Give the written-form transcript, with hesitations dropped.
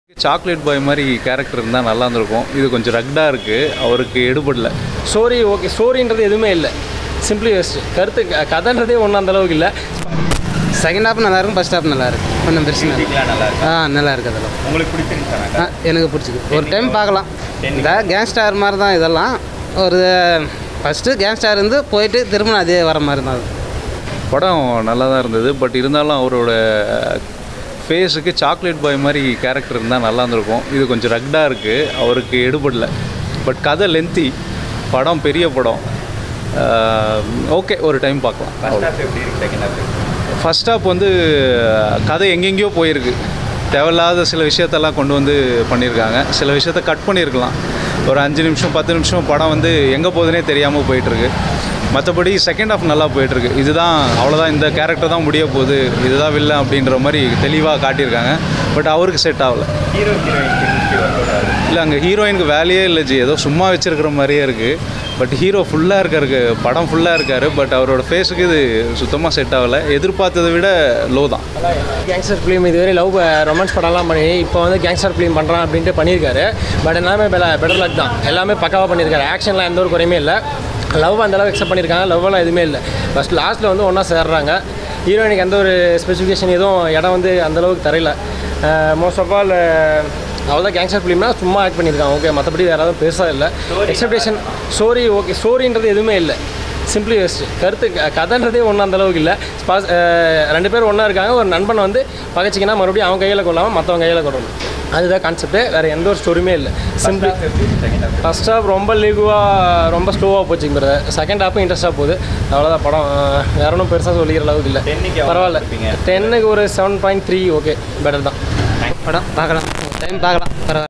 Chocolate boy மாதிரி character இருந்தால் நல்லா இருந்திருக்கும். இது கொஞ்சம் ரக்டாக இருக்குது, அவருக்கு எடுபடல. ஸ்டோரி ஓகே, ஸ்டோரின்றது எதுவுமே இல்லை, சிம்பிளி வேஸ்ட்டு. கருத்து கதைன்றதே ஒன்றும் அந்தளவுக்கு இல்லை. செகண்ட் ஹாப் நல்லாயிருக்கும், ஃபஸ்ட் ஹாப் நல்லாயிருக்கும், கொஞ்சம் பிரச்சனை நல்லா இருக்குது. அதெல்லாம் உங்களுக்கு பிடிச்சிருந்துச்சா? எனக்கு பிடிச்சிது. ஒரு டைம் பார்க்கலாம். இந்த கேங்ஸ்டார் மாதிரி தான் இதெல்லாம். ஒரு ஃபஸ்ட்டு கேங்ஸ்டார் இருந்து போயிட்டு திரும்ப அதே வர மாதிரி தான். படம் நல்லா தான் இருந்தது. பட் இருந்தாலும் அவரோட ஃபேஸுக்கு சாக்லேட் பாய் மாதிரி கேரக்டர் இருந்தால் நல்லா இருந்திருக்கும். இது கொஞ்சம் ரக்டாக இருக்குது, அவருக்கு எடுபடல. பட் கதை லென்த்தி, படம் பெரிய படம். ஓகே, ஒரு டைம் பார்க்கலாம். ஃபஸ்ட் ஹாப் வந்து கதை எங்கெங்கேயோ போயிருக்கு. தேவையில்லாத சில விஷயத்தெல்லாம் கொண்டு வந்து பண்ணியிருக்காங்க. சில விஷயத்த கட் பண்ணியிருக்கலாம். ஒரு 5 நிமிஷம் 10 நிமிஷம் படம் வந்து எங்கே போகுதுன்னே தெரியாமல் போயிட்டுருக்கு. மற்றபடி செகண்ட் ஹாஃப் நல்லா போயிட்டுருக்கு. இதுதான் அவ்வளோதான், இந்த கேரக்டர் தான் முடிய போகுது, இதுதான் வில்லை அப்படின்ற மாதிரி தெளிவாக காட்டியிருக்காங்க. பட் அவருக்கு செட் ஆகலை. இல்லை, அங்கே ஹீரோயினுக்கு வேலையே இல்லை ஜி, ஏதோ சும்மா வச்சுருக்கிற மாதிரியே இருக்குது. பட் ஹீரோ ஃபுல்லாக இருக்காருக்கு, படம் ஃபுல்லாக இருக்கார். பட் அவரோட ஃபேஸுக்கு இது சுத்தமாக செட் ஆகலை. எதிர்பார்த்ததை விட லோ தான். கேங்ஸ்டர் ஃபிலிம் இதுவரை லவ் ரொமான்ஸ் படம்லாம் பண்ணி இப்போ வந்து கேங்ஸ்டர் ஃபிலிம் பண்ணுறான் அப்படின்ட்டு பண்ணியிருக்காரு. பட் எல்லாமே பெட்டர் லக் தான். எல்லாமே பக்காவாக பண்ணியிருக்காரு. ஆக்ஷன்லாம் எந்த ஒரு குறையுமே இல்லை. லவ் அந்தளவு எக்ஸப்ட் பண்ணியிருக்காங்க. லவ்வெல்லாம் எதுவுமே இல்லை. ஃபஸ்ட் லாஸ்ட்டில் வந்து ஒன்றா சேர்றாங்க. ஹீரோயினுக்கு எந்த ஒரு ஸ்பெசிஃபிகேஷன் எதுவும் இடம் வந்து அந்தளவுக்கு தரையில. மோஸ்ட் ஆஃப் ஆல் அவ்வளோதான். கேங்ஸ்டர் ஃபிலிம்னா சும்மா ஆக்ட் பண்ணியிருக்காங்க. ஓகே, மற்றபடி வேறு எதுவும் பெருசாக இல்லை. எக்ஸ்பெக்டேஷன் ஸ்டோரி ஓகே, ஸ்டோரின்றது எதுவுமே இல்லை, சிம்பிளி வேஸ்ட்டு. கருத்து கதைன்றதே ஒன்றும் அந்தளவுக்கு இல்லை. 2 பேர் ஒன்றா இருக்காங்க. ஒரு நண்பனை வந்து பகைச்சிங்கன்னா மறுபடியும் அவன் கையில் கொள்ளாமல் மற்றவங்க கையில் கொள்ளணும். அதுதான் கான்செப்ட்டு. வேறு எந்த ஒரு ஸ்டோரியுமே இல்லை. சிம்பிளி ஃபஸ்ட் ஹாஃப் ரொம்ப லீகுவாக ரொம்ப ஸ்லோவாக போச்சுங்க பிரதர். செகண்ட் ஹாஃபும் இன்ட்ரெஸ்ட்டாக போகுது. அவ்வளோதான். படம் வேற ஒன்றும் பெருசாக சொல்லிக்கிற அளவுக்கு இல்லை. பரவாயில்ல. 10க்கு ஒரு 7.3 ஓகே, பெட்டர் தான். படம் பார்க்கலாம், டைம் பார்க்கலாம், பரவாயில்ல.